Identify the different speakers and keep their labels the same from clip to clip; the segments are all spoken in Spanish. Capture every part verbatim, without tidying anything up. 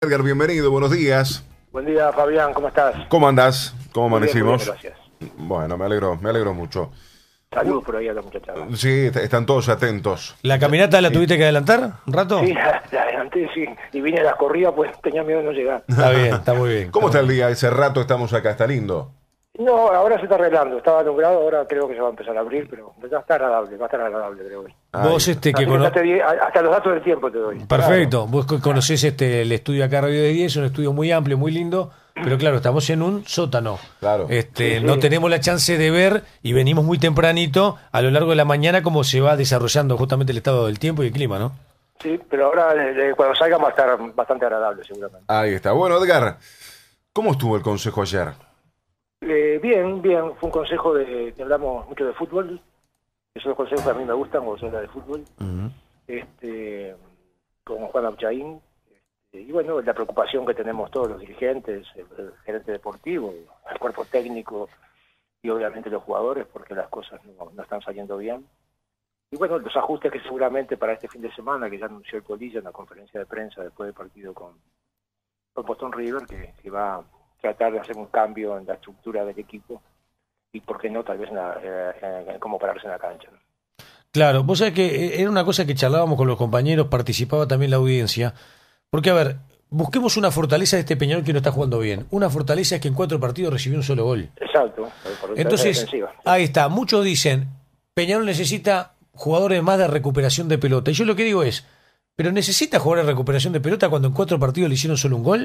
Speaker 1: Edgar, bienvenido, buenos días.
Speaker 2: Buen día, Fabián, ¿cómo estás?
Speaker 1: ¿Cómo andás? ¿Cómo
Speaker 2: Muy bien, muy
Speaker 1: amanecimos?
Speaker 2: bien, gracias.
Speaker 1: Bueno, me alegro, me alegro mucho.
Speaker 2: Saludos por ahí a la muchachada.
Speaker 1: Sí, est- están todos atentos.
Speaker 3: ¿La caminata la tuviste que adelantar un rato?
Speaker 2: Sí, la adelanté, sí. Y vine a las corridas, pues tenía miedo de no llegar.
Speaker 3: Está bien, está muy bien.
Speaker 1: ¿Cómo está el
Speaker 3: muy
Speaker 1: día? Ese rato estamos acá, está lindo.
Speaker 2: No, ahora se está arreglando. Estaba nublado, ahora creo que se va a empezar a abrir, pero va a estar agradable, va a estar agradable, creo hoy.
Speaker 3: bien.
Speaker 1: Ay,
Speaker 3: Vos este que
Speaker 2: Así que
Speaker 3: cono-
Speaker 2: ya te di- hasta los datos del tiempo te doy.
Speaker 3: Perfecto, vos co- conocés este el estudio acá Radio de diez, un estudio muy amplio, muy lindo, pero claro, estamos en un sótano.
Speaker 1: Claro.
Speaker 3: Este,
Speaker 2: Sí, sí.
Speaker 3: no tenemos la chance de ver y venimos muy tempranito a lo largo de la mañana cómo se va desarrollando justamente el estado del tiempo y el clima, ¿no?
Speaker 2: Sí, pero ahora eh, eh, cuando salga va a estar bastante agradable, seguramente.
Speaker 1: Ahí está. Bueno, Edgar, ¿cómo estuvo el consejo ayer?
Speaker 2: Eh, bien, bien. Fue un consejo de que hablamos mucho de fútbol. Esos son los consejos que a mí me gustan cuando se habla de fútbol. este con Juan Abchaín. Este, y bueno, la preocupación que tenemos todos los dirigentes, el, el gerente deportivo, el cuerpo técnico y obviamente los jugadores, porque las cosas no, no están saliendo bien. Y bueno, los ajustes que seguramente para este fin de semana, que ya anunció el Polilla en la conferencia de prensa después del partido con, con Boston River, que, que va a tratar de hacer un cambio en la estructura del equipo y, por qué no, tal vez en, la, eh, en cómo pararse en la cancha, ¿no?
Speaker 3: Claro, vos sabés que era una cosa que charlábamos con los compañeros, participaba también la audiencia, porque a ver, busquemos una fortaleza de este Peñarol que no está jugando bien. Una fortaleza es que en cuatro partidos recibió un solo gol.
Speaker 2: Exacto, por la
Speaker 3: Entonces,
Speaker 2: defensiva.
Speaker 3: ahí está, muchos dicen, Peñarol necesita jugadores más de recuperación de pelota. Y yo lo que digo es, ¿pero necesita jugadores de recuperación de pelota cuando en cuatro partidos le hicieron solo un gol?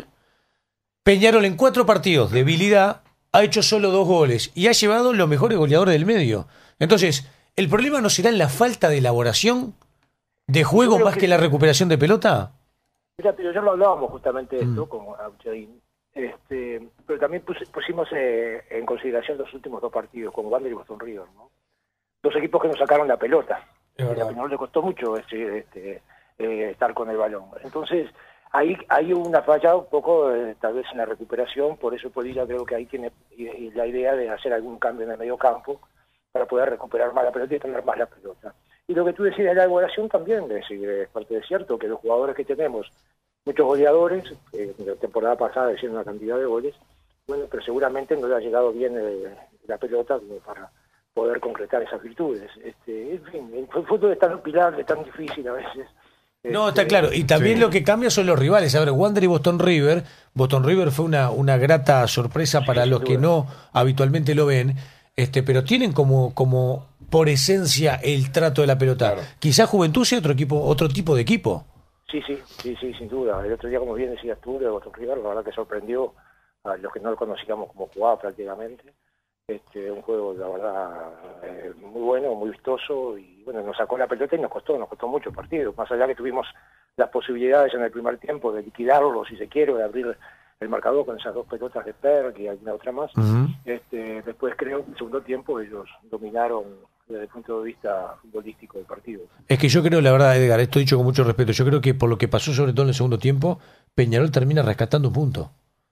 Speaker 3: Peñarol en cuatro partidos de habilidad ha hecho solo dos goles y ha llevado los mejores goleadores del medio. Entonces, ¿el problema no será en la falta de elaboración de juego
Speaker 2: Yo creo
Speaker 3: más
Speaker 2: que-
Speaker 3: que la recuperación de pelota?
Speaker 2: Mira, pero ya lo hablábamos justamente de esto
Speaker 3: Mm.
Speaker 2: con Abchaín, este, pero también pus- pusimos eh, en consideración los últimos dos partidos, con Wander y Boston River, ¿no? Dos equipos que nos sacaron la pelota.
Speaker 3: Es
Speaker 2: A
Speaker 3: verdad.
Speaker 2: Peñarol le costó mucho este, este, eh, estar con el balón. Entonces, ahí hay una falla un poco, eh, tal vez en la recuperación, por eso Polilla creo que ahí tiene y- y la idea de hacer algún cambio en el medio campo para poder recuperar más la pelota y tener más la pelota. Y lo que tú decías de la elaboración también es, es parte de cierto, que los jugadores que tenemos, muchos goleadores, eh, la temporada pasada hicieron una cantidad de goles, bueno, pero seguramente no le ha llegado bien eh, la pelota como para poder concretar esas virtudes. Este, en fin, el fútbol es tan opilable, tan difícil a veces.
Speaker 3: No,
Speaker 2: Este,
Speaker 3: está claro. Y también
Speaker 1: sí.
Speaker 3: lo que cambia son los rivales. A ver, Wander y Boston River. Boston River fue una, una grata sorpresa para
Speaker 2: sin
Speaker 3: los que
Speaker 2: duda.
Speaker 3: no habitualmente lo ven. Este, pero tienen como, como por esencia el trato de la pelota.
Speaker 1: Claro.
Speaker 3: Quizás Juventud sea otro equipo, otro tipo de equipo.
Speaker 2: Sí, sí, sí, sí, sin duda. El otro día, como bien decías tú, de Boston River, la verdad que sorprendió a los que no lo conocíamos como jugaba prácticamente. Este, un juego, la verdad, eh, muy bueno, muy vistoso, y bueno, nos sacó la pelota y nos costó, nos costó mucho el partido. Más allá que tuvimos las posibilidades en el primer tiempo de liquidarlo, si se quiere, de abrir el marcador con esas dos pelotas de Perk y alguna otra más.
Speaker 3: Ujú.
Speaker 2: Este, después creo que en el segundo tiempo ellos dominaron desde el punto de vista futbolístico del partido.
Speaker 3: Es que yo creo, la verdad, Edgar, esto dicho con mucho respeto, yo creo que por lo que pasó sobre todo en el segundo tiempo, Peñarol termina rescatando un punto.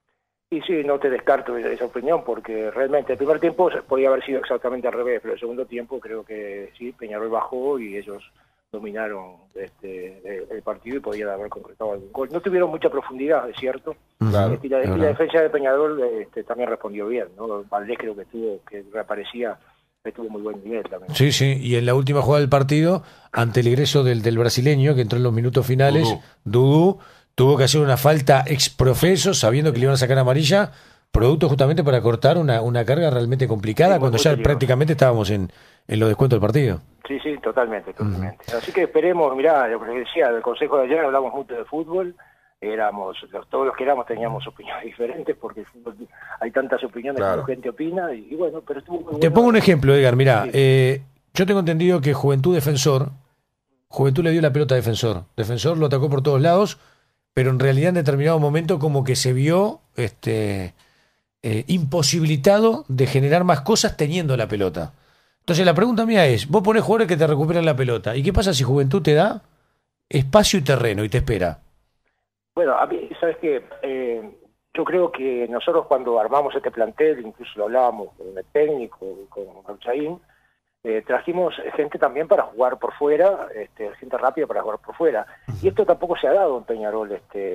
Speaker 2: Y sí, no te descarto esa, esa opinión, porque realmente el primer tiempo podía haber sido exactamente al revés, pero el segundo tiempo creo que sí, Peñarol bajó y ellos dominaron este, el, el partido y podían haber concretado algún gol. No tuvieron mucha profundidad, es cierto.
Speaker 1: Claro,
Speaker 2: Este, y, la,
Speaker 3: es
Speaker 2: y la
Speaker 3: verdad.
Speaker 2: defensa de Peñarol este, también respondió bien, ¿no? Valdés creo que estuvo, que reaparecía, estuvo muy buen nivel también.
Speaker 3: Sí, sí, y en la última jugada del partido, ante el ingreso del, del brasileño, que entró en los minutos finales, Dudu tuvo que hacer una falta exprofeso, sabiendo que le iban a sacar amarilla, producto justamente para cortar una, una carga realmente complicada,
Speaker 2: Sí, muy,
Speaker 3: cuando
Speaker 2: muy
Speaker 3: ya
Speaker 2: peligroso.
Speaker 3: prácticamente estábamos en, en los descuentos del partido.
Speaker 2: Sí, sí, totalmente, totalmente. Así que esperemos, mirá, lo que decía, del consejo de ayer hablamos mucho de fútbol, éramos, los, todos los que éramos teníamos opiniones diferentes, porque el fútbol, hay tantas opiniones
Speaker 1: Claro.
Speaker 2: que la gente opina, y, y bueno, pero estuvo muy
Speaker 3: Te
Speaker 2: bueno.
Speaker 3: pongo un ejemplo, Edgar, mirá,
Speaker 2: Sí.
Speaker 3: eh, yo tengo entendido que Juventud Defensor, Juventud le dio la pelota a Defensor, Defensor lo atacó por todos lados, pero en realidad en determinado momento como que se vio este, eh, imposibilitado de generar más cosas teniendo la pelota. Entonces la pregunta mía es, vos ponés jugadores que te recuperan la pelota, ¿y qué pasa si Juventud te da espacio y terreno y te espera?
Speaker 2: Bueno, a mí, ¿sabes qué? Eh, yo creo que nosotros cuando armamos este plantel, incluso lo hablábamos con el técnico, con Abchaín, eh, trajimos gente también para jugar por fuera, este, gente rápida para jugar por fuera. Y esto tampoco se ha dado en Peñarol, este,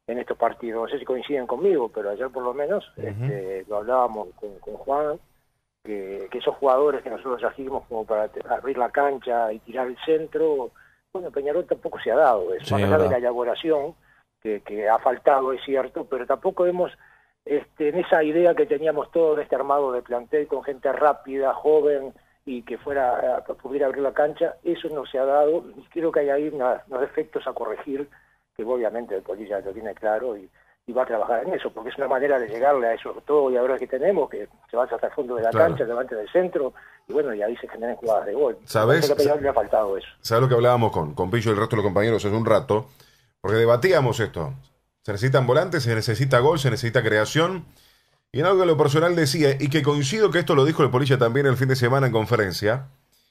Speaker 2: en estos partidos. No sé si coinciden conmigo, pero ayer por lo menos uh-huh. este, lo hablábamos con, con Juan, que, que esos jugadores que nosotros trajimos como para abrir la cancha y tirar el centro, bueno, Peñarol tampoco se ha dado eso, sí, a pesar de la elaboración que, que ha faltado, es cierto, pero tampoco hemos, este, en esa idea que teníamos todo de este armado de plantel con gente rápida, joven, y que fuera pudiera abrir la cancha, eso no se ha dado, y creo que hay ahí una, unos defectos a corregir, que obviamente el Polilla lo tiene claro y, y va a trabajar en eso, porque es una manera de llegarle a esos todo y ahora que tenemos, que se va hasta el fondo de la claro. cancha, delante del centro, y bueno, y ahí se generan jugadas de gol.
Speaker 1: ¿Sabes?
Speaker 2: Creo que a le ha faltado eso.
Speaker 1: ¿Sabes lo que hablábamos con, con Pillo y el resto de los compañeros hace un rato? Porque debatíamos esto. Se necesitan volantes, se necesita gol, se necesita creación. Y en algo que lo personal decía, y que coincido que esto lo dijo el Polilla también el fin de semana en conferencia,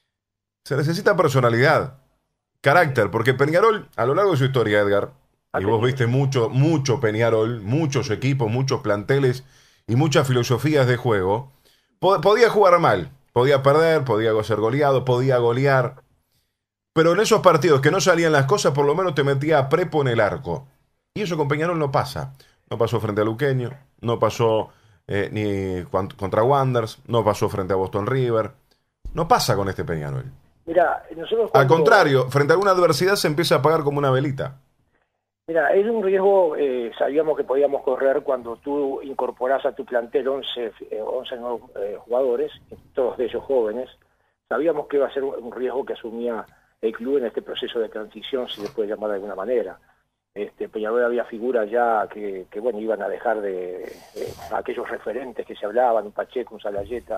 Speaker 1: se necesita personalidad, carácter, porque Peñarol, a lo largo de su historia, Edgar, y vos viste mucho, mucho Peñarol, muchos equipos, muchos planteles y muchas filosofías de juego, pod- podía jugar mal, podía perder, podía ser goleado, podía golear, pero en esos partidos que no salían las cosas, por lo menos te metía a prepo en el arco. Y eso con Peñarol no pasa. No pasó frente a Luqueño, no pasó eh, ni contra Wanderers, no pasó frente a Boston River. No pasa con este Peñarol.
Speaker 2: Mira, nosotros
Speaker 1: cuando... Al contrario, frente a alguna adversidad se empieza a apagar como una velita.
Speaker 2: Mira, es un riesgo, eh, sabíamos que podíamos correr cuando tú incorporás a tu plantel once, eh, once nuevos eh, jugadores, todos de ellos jóvenes. Sabíamos que iba a ser un riesgo que asumía el club en este proceso de transición, si se puede llamar de alguna manera. Este, Peñarol había figuras ya que, que bueno, iban a dejar de, de aquellos referentes que se hablaban, un Pacheco, un Salayeta,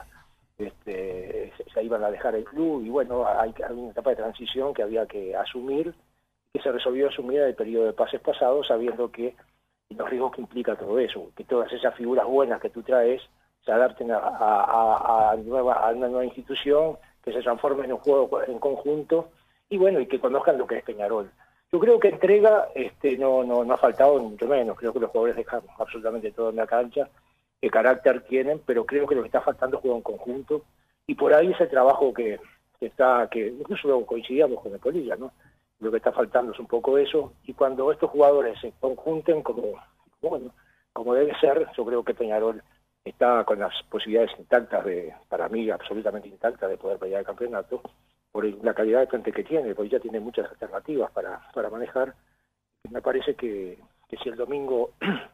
Speaker 2: este, se, se iban a dejar el club, y bueno, hay, hay una etapa de transición que había que asumir, que se resolvió asumir en el periodo de pases pasados, sabiendo que los riesgos que implica todo eso, que todas esas figuras buenas que tú traes se adapten a, a, a, a, nueva, a una nueva institución, que se transformen en un juego en conjunto, y bueno, y que conozcan lo que es Peñarol. Yo creo que entrega este, no, no, no ha faltado, ni mucho menos. Creo que los jugadores dejan absolutamente todo en la cancha, qué carácter tienen, pero creo que lo que está faltando es juego en conjunto, y por ahí ese trabajo que, que está, que incluso luego coincidíamos con el Polilla, ¿no? Lo que está faltando es un poco eso, y cuando estos jugadores se conjunten como, bueno, como debe ser, yo creo que Peñarol está con las posibilidades intactas, de, para mí absolutamente intactas, de poder pelear el campeonato, por la calidad de plantel que tiene, porque ya tiene muchas alternativas para, para manejar. Me parece que, que si el domingo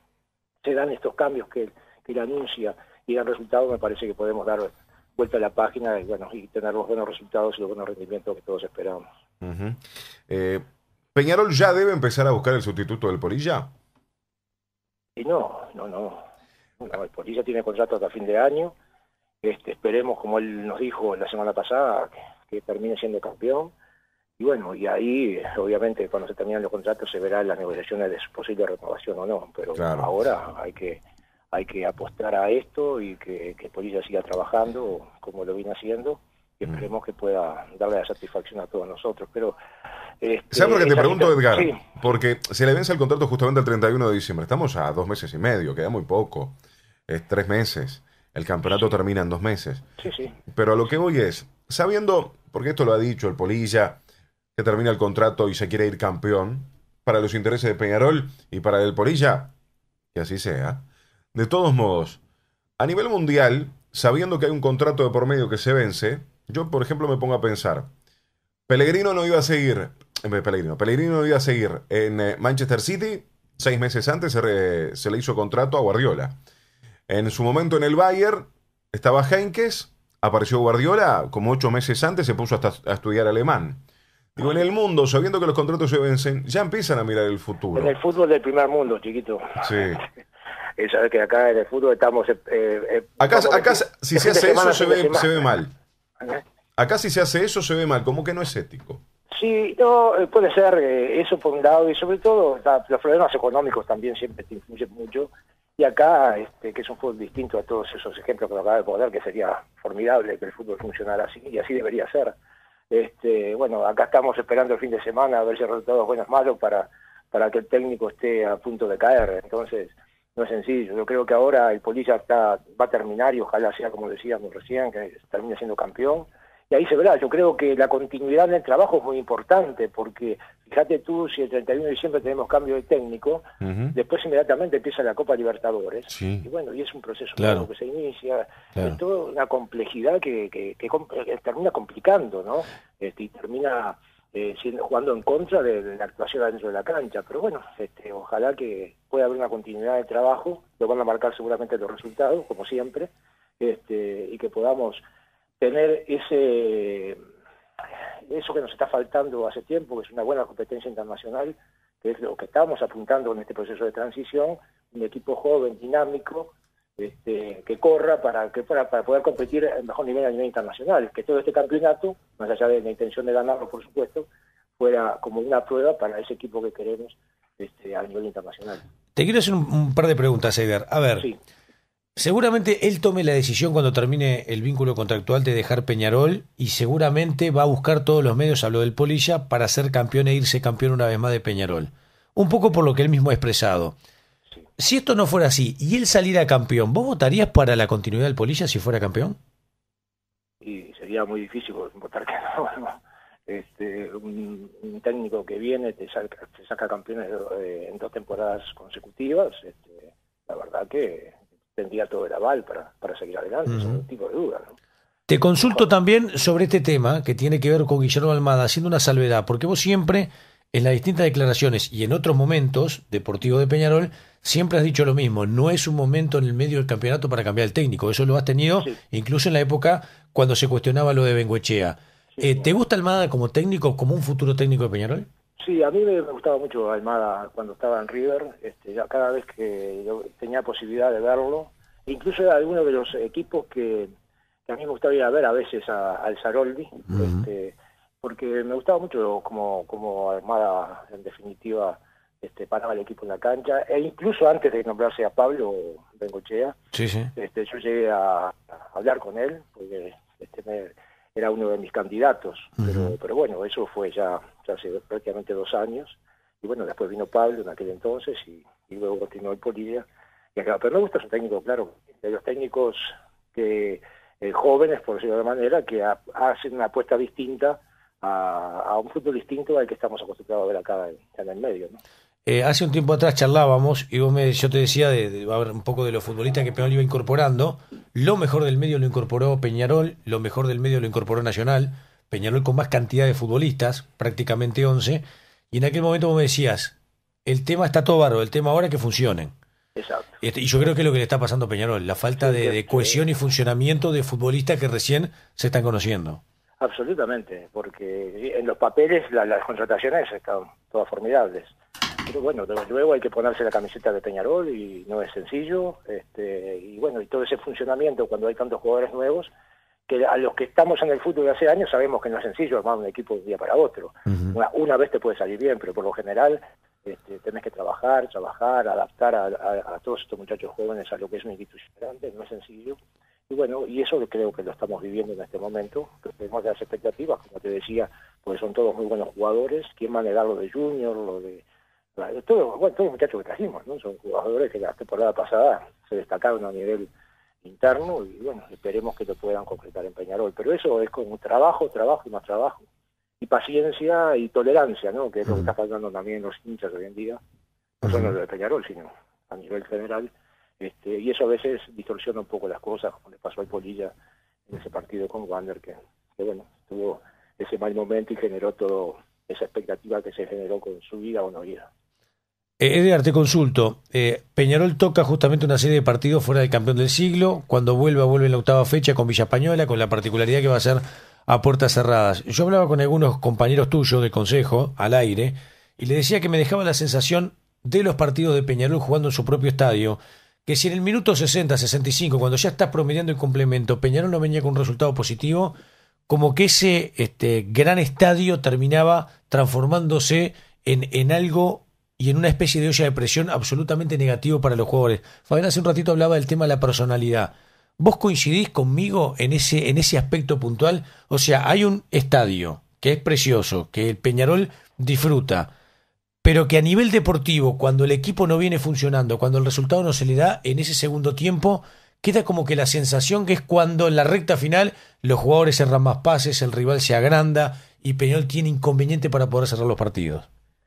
Speaker 2: se dan estos cambios que, que él anuncia y dan resultados, me parece que podemos dar vuelta a la página y, bueno, y tener los buenos resultados y los buenos rendimientos que todos esperamos.
Speaker 1: Uh-huh. eh, ¿Peñarol ya debe empezar a buscar el sustituto del Polilla?
Speaker 2: Y no, no, no, no. El Polilla tiene contrato hasta fin de año. Este, esperemos, como él nos dijo la semana pasada, que, que termine siendo campeón. Y bueno, y ahí, obviamente, cuando se terminan los contratos se verán las negociaciones de su posible renovación o no. Pero claro, ahora hay que hay que apostar a esto y que, que Polilla siga trabajando como lo viene haciendo. Y esperemos que pueda darle la satisfacción a todos nosotros. Pero este,
Speaker 1: ¿sabes por qué te pregunto, Edgar?
Speaker 2: Sí.
Speaker 1: Porque se le vence el contrato justamente el treinta y uno de diciembre. Estamos a dos meses y medio, queda muy poco. Es tres meses. El campeonato sí. termina en dos meses.
Speaker 2: Sí, sí.
Speaker 1: Pero a lo que voy es, sabiendo, porque esto lo ha dicho el Polilla, que termina el contrato y se quiere ir campeón, para los intereses de Peñarol y para el Polilla, que así sea. De todos modos, a nivel mundial, sabiendo que hay un contrato de por medio que se vence, yo, por ejemplo, me pongo a pensar, Pellegrino no iba a seguir, eh, Pellegrino, Pellegrino no iba a seguir en eh, Manchester City, seis meses antes se, re, se le hizo contrato a Guardiola. En su momento en el Bayern estaba Heinkes, apareció Guardiola, como ocho meses antes se puso hasta a estudiar alemán. Digo, en el mundo, sabiendo que los contratos se vencen, ya empiezan a mirar el futuro.
Speaker 2: En el fútbol del primer mundo, chiquito.
Speaker 1: Sí.
Speaker 2: Es saber que acá en el fútbol estamos... Eh, eh,
Speaker 1: acá, acá de, si se hace eso se ve, se ve mal. ¿Eh? Acá si se hace eso se ve mal, como que no es ético.
Speaker 2: Sí, no, puede ser eh, eso por un lado, y sobre todo la, los problemas económicos también siempre te influyen mucho. Y acá, este, que es un fútbol distinto a todos esos ejemplos que me acaba de poner, que sería formidable que el fútbol funcionara así, y así debería ser. Este, bueno, acá estamos esperando el fin de semana a ver si el resultado es bueno o malo para, para que el técnico esté a punto de caer. Entonces, no es sencillo. Yo creo que ahora el Polilla está, va a terminar, y ojalá sea como decíamos recién, que termine siendo campeón, y ahí se verá. Yo creo que la continuidad en el trabajo es muy importante, porque fíjate tú, si el treinta y uno de diciembre tenemos cambio de técnico, uh-huh. después inmediatamente empieza la Copa Libertadores, sí. y bueno, y es un proceso
Speaker 3: claro.
Speaker 2: que se inicia,
Speaker 3: claro.
Speaker 2: es toda una complejidad que, que, que, que termina complicando, ¿no? Este, y termina eh, siendo, jugando en contra de, de la actuación dentro de la cancha, pero bueno, este, ojalá que pueda haber una continuidad de trabajo, lo van a marcar seguramente los resultados, como siempre, este, y que podamos tener ese eso que nos está faltando hace tiempo, que es una buena competencia internacional, que es lo que estamos apuntando en este proceso de transición, un equipo joven, dinámico, este, que corra para que para, para poder competir en mejor nivel a nivel internacional, que todo este campeonato, más allá de la intención de ganarlo, por supuesto, fuera como una prueba para ese equipo que queremos este, a nivel internacional.
Speaker 3: Te quiero hacer un, un par de preguntas, Eider. A ver, sí. Seguramente él tome la decisión cuando termine el vínculo contractual de dejar Peñarol y seguramente va a buscar todos los medios, hablo del Polilla, para ser campeón e irse campeón una vez más de Peñarol. Un poco por lo que él mismo ha expresado. Sí. Si esto no fuera así y él saliera campeón, ¿vos votarías para la continuidad del Polilla si fuera campeón?
Speaker 2: Y sería muy difícil votar que no. no. Este, un, un técnico que viene te saca, te saca campeones eh, en dos temporadas consecutivas, este, la verdad que tendría todo el aval para, para seguir adelante, uh-huh. sin ningún tipo de duda, ¿no?
Speaker 3: Te consulto también sobre este tema que tiene que ver con Guillermo Almada, haciendo una salvedad, porque vos siempre, en las distintas declaraciones y en otros momentos, Deportivo de Peñarol, siempre has dicho lo mismo, no es un momento en el medio del campeonato para cambiar el técnico, eso lo has tenido sí. incluso en la época cuando se cuestionaba lo de Bengoechea. Sí, eh, ¿Te gusta Almada como técnico, como un futuro técnico de Peñarol?
Speaker 2: Sí, a mí me gustaba mucho Almada cuando estaba en River, este, ya cada vez que yo tenía posibilidad de verlo, incluso era alguno de los equipos que, que a mí me gustaba ir a ver a veces a, al Saroldi, uh-huh. este, porque me gustaba mucho como, como Almada en definitiva este, paraba el equipo en la cancha, e incluso antes de nombrarse a Pablo Bengoechea,
Speaker 3: sí, sí.
Speaker 2: Este, yo llegué a, a hablar con él, porque este, me, era uno de mis candidatos, uh-huh. pero, pero bueno, eso fue ya, ya hace prácticamente dos años, y bueno, después vino Pablo en aquel entonces, y, y luego continuó el Polilla, y acá, pero me gusta su técnico, claro, de los técnicos que eh, jóvenes, por decirlo de alguna manera, que a, hacen una apuesta distinta a, a un fútbol distinto al que estamos acostumbrados a ver acá en, en el medio, ¿no?
Speaker 3: Eh, hace un tiempo atrás charlábamos y vos me, yo te decía de, de, de un poco de los futbolistas que Peñarol iba incorporando. Lo mejor del medio lo incorporó Peñarol, lo mejor del medio lo incorporó Nacional. Peñarol con más cantidad de futbolistas, prácticamente once. Y en aquel momento vos me decías, el tema está todo bárbaro, el tema ahora es que funcionen.
Speaker 2: Exacto.
Speaker 3: Este, y yo creo que es lo que le está pasando a Peñarol, la falta sí, de, de cohesión y funcionamiento de futbolistas que recién se están conociendo.
Speaker 2: Absolutamente, porque en los papeles la, las contrataciones están todas formidables. Pero bueno, luego hay que ponerse la camiseta de Peñarol y no es sencillo, este, y bueno, y todo ese funcionamiento cuando hay tantos jugadores nuevos, que a los que estamos en el fútbol de hace años sabemos que no es sencillo armar un equipo de un día para otro. Uh-huh. Una, una vez te puede salir bien, pero por lo general este, tenés que trabajar, trabajar, adaptar a, a, a todos estos muchachos jóvenes a lo que es una institución grande, no es sencillo. Y bueno, y eso creo que lo estamos viviendo en este momento, que tenemos las expectativas, como te decía, porque son todos muy buenos jugadores. ¿Quién va a negar lo de Junior, lo de Todo, bueno, todos los muchachos que trajimos, ¿no? Son jugadores que la temporada pasada se destacaron a nivel interno y bueno, esperemos que lo puedan concretar en Peñarol. Pero eso es con trabajo, trabajo y más trabajo. Y paciencia y tolerancia, ¿no? Que es lo que está faltando también en los hinchas hoy en día. No solo lo de Peñarol, sino a nivel general. Este, y eso a veces distorsiona un poco las cosas, como le pasó al Polilla en ese partido con Wander, que, que bueno, tuvo ese mal momento y generó todo esa expectativa que se generó con su vida o no vida.
Speaker 3: Eh, Edgar, te consulto. Eh, Peñarol toca justamente una serie de partidos fuera del campeón del siglo. Cuando vuelva, vuelve en la octava fecha con Villa Española, con la particularidad que va a ser a puertas cerradas. Yo hablaba con algunos compañeros tuyos de consejo, al aire, y le decía que me dejaba la sensación de los partidos de Peñarol jugando en su propio estadio, que si en el minuto sesenta, sesenta y cinco, cuando ya estás promediando el complemento, Peñarol no venía con un resultado positivo, como que ese este, gran estadio terminaba transformándose en, en algo y en una especie de olla de presión absolutamente negativo para los jugadores. Fabián hace un ratito hablaba del tema de la personalidad. ¿Vos coincidís conmigo en ese, en ese aspecto puntual? O sea, hay un estadio que es precioso, que el Peñarol disfruta, pero que a nivel deportivo, cuando el equipo no viene funcionando, cuando el resultado no se le da, en ese segundo tiempo queda como que la sensación que es cuando en la recta final los jugadores cerran más pases, el rival se agranda y Peñarol tiene inconveniente para poder cerrar los partidos.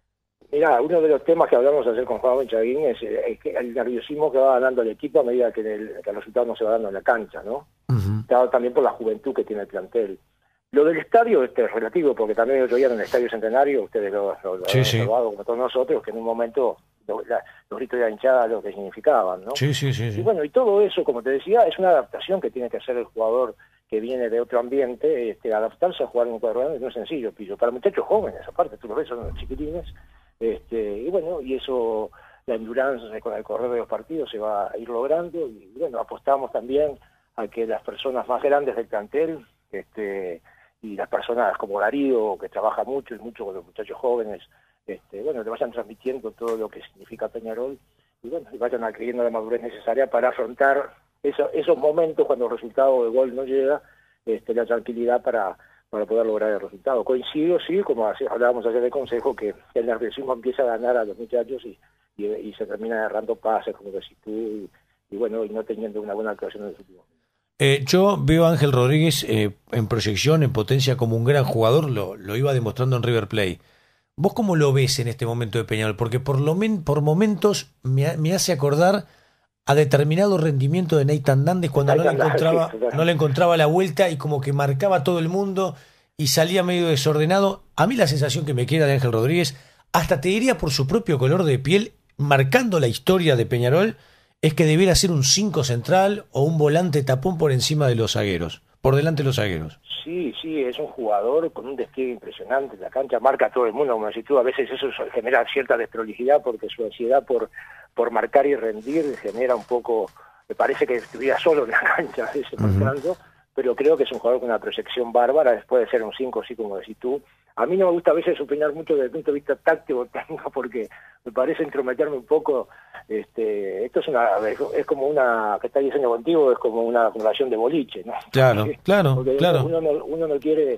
Speaker 2: Mirá, uno de los temas que hablamos ayer con Juan Chaguín es, es que el nerviosismo que va ganando el equipo a medida que el, que el resultado no se va dando en la cancha, ¿no? Uh-huh. Está también por la juventud que tiene el plantel. Lo del estadio este, es relativo, porque también el otro día en el Estadio Centenario, ustedes lo, lo, lo sí, han observado sí. como todos nosotros, que en un momento lo, la, los gritos de la hinchada lo que significaban, ¿no?
Speaker 3: Sí, sí, sí, sí.
Speaker 2: Y bueno, y todo eso, como te decía, es una adaptación que tiene que hacer el jugador que viene de otro ambiente, este, adaptarse a jugar en un cuadro no es sencillo, pillo. Para muchachos jóvenes, aparte, tú lo ves, son chiquitines, este, y bueno, y eso, la endurance con el correr de los partidos se va a ir logrando, y bueno, apostamos también a que las personas más grandes del plantel, este, y las personas como Darío, que trabaja mucho y mucho con los muchachos jóvenes, este, bueno, le vayan transmitiendo todo lo que significa Peñarol, y bueno, y vayan adquiriendo la madurez necesaria para afrontar eso, esos momentos cuando el resultado de gol no llega, este, la tranquilidad para para poder lograr el resultado. Coincido, sí, como hablábamos ayer de consejo, que el nerviosismo empieza a ganar a los muchachos y, y, y se termina agarrando pases, como decís tú, y, y bueno, y no teniendo una buena actuación en el último.
Speaker 3: Eh, yo veo a Ángel Rodríguez eh, en proyección, en potencia, como un gran jugador, lo, lo iba demostrando en River Plate. ¿Vos cómo lo ves en este momento de Peñarol? Porque por, lo men, por momentos me, me hace acordar a determinado rendimiento de Nathan Nández cuando no le, encontraba, no le encontraba la vuelta y como que marcaba a todo el mundo y salía medio desordenado. A mí la sensación que me queda de Ángel Rodríguez, hasta te diría por su propio color de piel, marcando la historia de Peñarol, es que debiera ser un cinco central o un volante tapón por encima de los zagueros, por delante de los zagueros.
Speaker 2: Sí, sí, es un jugador con un despliegue impresionante en la cancha, marca a todo el mundo, como decís tú, a veces eso genera cierta desprolijidad porque su ansiedad por, por marcar y rendir genera un poco, me parece que estuviera solo en la cancha, a veces uh-huh. marcando, pero creo que es un jugador con una proyección bárbara, después de ser un cinco, así como decís tú. A mí no me gusta a veces opinar mucho desde el punto de vista táctico porque me parece entrometerme un poco. Este, esto es una es como una que está diseño contigo, es como una acumulación de boliche, ¿no?
Speaker 3: Claro, porque, claro,
Speaker 2: porque
Speaker 3: claro.
Speaker 2: Uno no, uno no quiere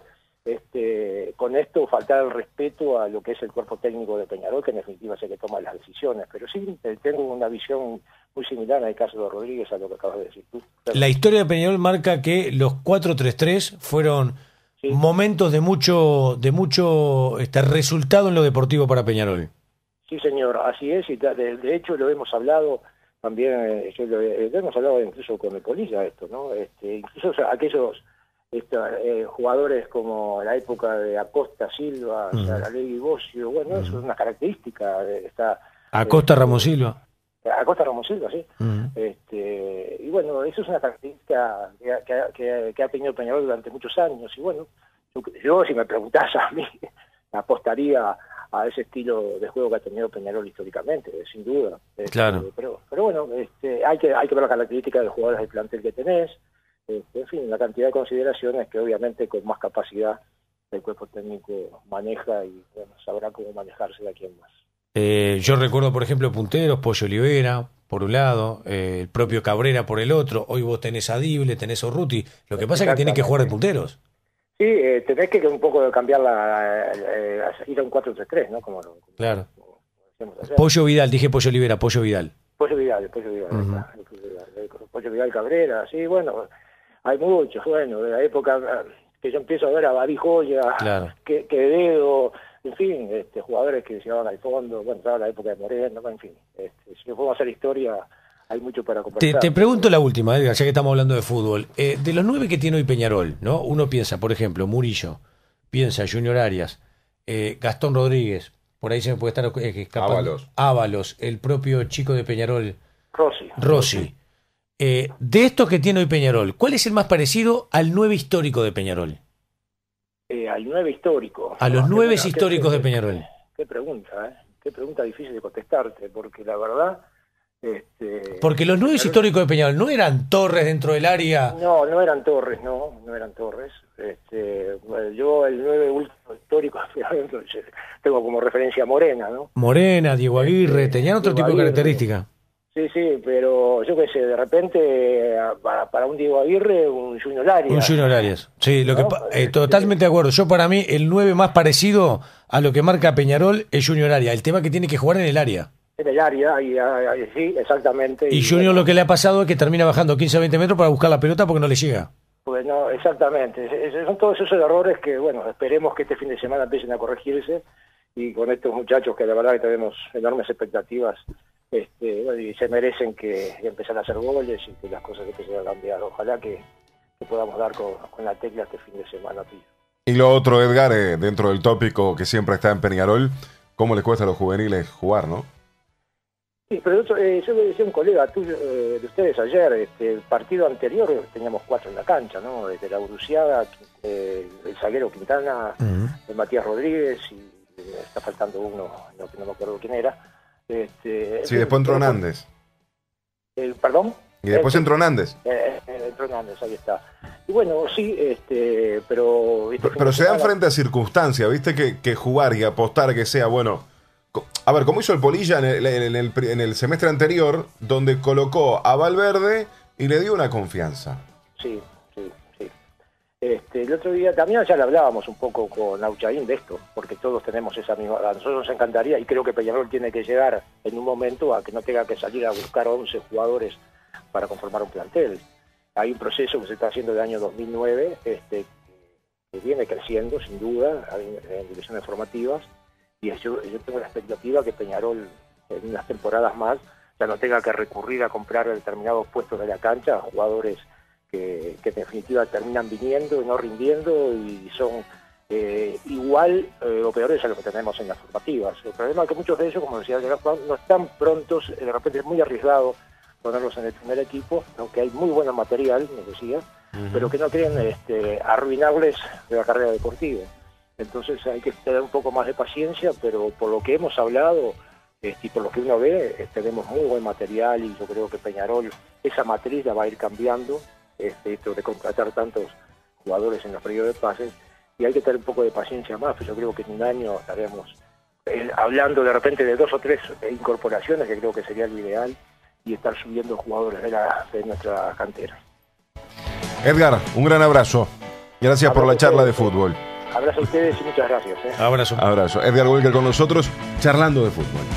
Speaker 2: este, con esto faltar el respeto a lo que es el cuerpo técnico de Peñarol, que en definitiva es el que toma las decisiones. Pero sí tengo una visión muy similar en el caso de Rodríguez a lo que acabas de decir tú. Pero,
Speaker 3: la historia de Peñarol marca que los cuatro tres tres fueron sí. momentos de mucho de mucho este resultado en lo deportivo para Peñarol.
Speaker 2: Sí, señor, así es, y de, de hecho lo hemos hablado también, eh, yo lo, eh, lo hemos hablado incluso con el Polilla esto, ¿no? Este, incluso o sea, aquellos este, eh, jugadores como la época de Acosta, Silva, uh-huh. Saralegui, Bocio, bueno, uh-huh. eso es una característica de esta...
Speaker 3: Acosta,
Speaker 2: eh,
Speaker 3: Ramos Silva.
Speaker 2: Acosta, Ramos Silva, sí.
Speaker 3: Uh-huh.
Speaker 2: Este, y bueno, eso es una característica que, que, que, que ha tenido Peñarol durante muchos años, y bueno, yo, yo si me preguntás a mí, apostaría a ese estilo de juego que ha tenido Peñarol históricamente, sin duda.
Speaker 3: Claro.
Speaker 2: Este, pero, pero bueno, este, hay que hay que ver las características de los jugadores del plantel que tenés, este, en fin, la cantidad de consideraciones que obviamente con más capacidad el cuerpo técnico maneja y bueno, sabrá cómo manejarse de aquí en más.
Speaker 3: Eh, yo recuerdo, por ejemplo, punteros, Pollo Olivera, por un lado, eh, el propio Cabrera por el otro, hoy vos tenés a Dible, tenés a Urruti, lo que pasa es que tienen que jugar de punteros.
Speaker 2: Sí, eh, tenés que un poco cambiar la, eh, ir a un cuatro tres tres, ¿no? Como, como,
Speaker 3: claro.
Speaker 2: Como
Speaker 3: Pollo Vidal, dije Pollo Olivera, Pollo Vidal.
Speaker 2: Pollo Vidal, Pollo Vidal, uh-huh. está, el Pollo Vidal, el Pollo Vidal Cabrera, sí, bueno, hay muchos, bueno, de la época que yo empiezo a ver a Barí Joya,
Speaker 3: claro.
Speaker 2: que, Quevedo, en fin, este, jugadores que se llevaban al fondo, bueno, estaba la época de Moreno, en fin, este, si podemos hacer historia... Hay mucho para conversar.
Speaker 3: Te, te pregunto la última, Edgar, ya que estamos hablando de fútbol. Eh, de los nueve que tiene hoy Peñarol, ¿no? Uno piensa, por ejemplo, Murillo, piensa Junior Arias, eh, Gastón Rodríguez, por ahí se me puede estar eh, escapando.
Speaker 1: Ábalos.
Speaker 3: Ábalos, el propio chico de Peñarol.
Speaker 2: Rossi.
Speaker 3: Rossi. Eh, de estos que tiene hoy Peñarol, ¿cuál es el más parecido al nueve histórico de Peñarol?
Speaker 2: Eh, al nueve histórico.
Speaker 3: A los
Speaker 2: no,
Speaker 3: nueve
Speaker 2: qué,
Speaker 3: históricos
Speaker 2: qué,
Speaker 3: de Peñarol.
Speaker 2: Qué pregunta, ¿eh? Qué pregunta difícil de contestarte, porque la verdad... Este,
Speaker 3: Porque los nueve históricos de Peñarol no eran Torres dentro del área.
Speaker 2: No, no eran Torres, no, no eran Torres. Este, bueno, yo el nueve último histórico tengo como referencia a Morena, ¿no?
Speaker 3: Morena, Diego Aguirre,
Speaker 2: este,
Speaker 3: tenían otro
Speaker 2: Diego
Speaker 3: tipo de
Speaker 2: Aguirre.
Speaker 3: características.
Speaker 2: Sí, sí, pero yo qué sé, de repente para, para un Diego Aguirre, un Junior Arias.
Speaker 3: Un Junior Arias, sí, lo
Speaker 2: ¿no?
Speaker 3: que eh, totalmente de acuerdo. Yo para mí el nueve más parecido a lo que marca Peñarol es Junior Arias. El tema que tiene que jugar en el área.
Speaker 2: En el área, ahí, ahí, sí, exactamente.
Speaker 3: Y, y Junior bueno, lo que le ha pasado es que termina bajando quince a veinte metros para buscar la pelota porque no le llega.
Speaker 2: Pues no, exactamente. Es, es, son todos esos errores que, bueno, esperemos que este fin de semana empiecen a corregirse y con estos muchachos que la verdad que tenemos enormes expectativas este, bueno, y se merecen que, que empezar a hacer goles y que las cosas empiecen a cambiar. Ojalá que, que podamos dar con, con la tecla este fin de semana, tío.
Speaker 1: Y lo otro, Edgar, eh, dentro del tópico que siempre está en Peñarol, ¿cómo les cuesta a los juveniles jugar, no?
Speaker 2: Sí, pero yo, eh, yo le decía a un colega tuyo, eh, de ustedes ayer, este, el partido anterior teníamos cuatro en la cancha, ¿no? Desde la Uruciaga, eh, el zaguero Quintana, uh-huh. el Matías Rodríguez y eh, está faltando uno, no, no me acuerdo quién era. Este,
Speaker 1: sí, después entró Hernández.
Speaker 2: Eh, ¿Perdón?
Speaker 1: Y después entró Hernández.
Speaker 2: Eh, eh, entró Hernández, ahí está. Y bueno, sí, este, pero... ¿viste?
Speaker 1: Pero, pero se dan frente a circunstancias, ¿viste? Que, que jugar y apostar que sea, bueno... A ver, como hizo el Polilla en el, en, el, en el semestre anterior, donde colocó a Valverde y le dio una confianza.
Speaker 2: Sí, sí, sí. Este, el otro día también ya le hablábamos un poco con Auchaín de esto, porque todos tenemos esa misma... A nosotros nos encantaría, y creo que Peñarol tiene que llegar en un momento a que no tenga que salir a buscar once jugadores para conformar un plantel. Hay un proceso que se está haciendo del año dos mil nueve, este, que viene creciendo, sin duda, en, en divisiones formativas, y yo, yo tengo la expectativa que Peñarol en unas temporadas más ya no tenga que recurrir a comprar determinados puestos de la cancha a jugadores que, que en definitiva terminan viniendo y no rindiendo y son eh, igual eh, o peores a lo que tenemos en las formativas. El problema es que muchos de ellos, como decía Juan, no están prontos, de repente es muy arriesgado ponerlos en el primer equipo, aunque hay muy buen material, me decía, uh-huh. pero que no quieren este, arruinarles la carrera deportiva. Entonces hay que tener un poco más de paciencia, pero por lo que hemos hablado este, y por lo que uno ve, eh, tenemos muy buen material y yo creo que Peñarol, esa matriz la va a ir cambiando, este, esto de contratar tantos jugadores en los periodos de pases, y hay que tener un poco de paciencia más, pues yo creo que en un año estaremos eh, hablando de repente de dos o tres incorporaciones, que creo que sería lo ideal, y estar subiendo jugadores de, la, de nuestra cantera.
Speaker 1: Edgar, un gran abrazo. Gracias abrazo por la charla de fútbol.
Speaker 2: Abrazo a ustedes y muchas gracias. ¿eh?
Speaker 3: Abrazo.
Speaker 1: Abrazo. Edgar Walker con nosotros, charlando de fútbol.